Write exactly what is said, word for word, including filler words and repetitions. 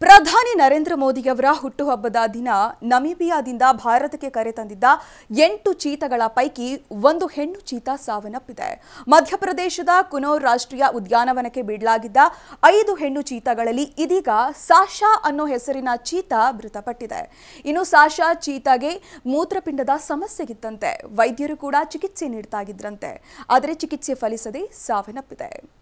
ಪ್ರಧಾನಿ ನರೇಂದ್ರ ಮೋದಿಯವರ ಹುಟ್ಟುಹಬ್ಬದ ದಿನ ನಮೀಬಿಯಾದಿಂದ ಭಾರತಕ್ಕೆ ಕರೆ ತಂದಿದ್ದ ಎಂಟು ಚೀತಾಗಳ ಪೈಕಿ ಒಂದು ಹೆಣ್ಣು ಚೀತಾ ಸಾವನ್ನಪ್ಪಿದೆ. ಮಧ್ಯಪ್ರದೇಶದ ಕುನೌರ್ ರಾಷ್ಟ್ರೀಯ ಉದ್ಯಾನವನಕ್ಕೆ ಬಿಡಲಾಗಿದ್ದ ಐದು ಹೆಣ್ಣು ಚೀತಾಗಳಲ್ಲಿ ಇದೀಗ ಸಾಶಾ ಅನ್ನೋ ಹೆಸರಿನ ಚೀತಾ ಮೃತಪಟ್ಟಿದೆ. ಇನ್ನು ಸಾಶಾ ಚೀತಾಗೆ ಮೂತ್ರಪಿಂಡದ ಸಮಸ್ಯೆಗಿತ್ತಂತೆ. ವೈದ್ಯರು ಕೂಡ ಚಿಕಿತ್ಸೆ ನೀಡ್ತಾ ಇದ್ರಂತೆ. ಆದರೆ ಚಿಕಿತ್ಸೆ ಫಲಿಸದೆ ಸಾವನ್ನಪ್ಪಿದೆ.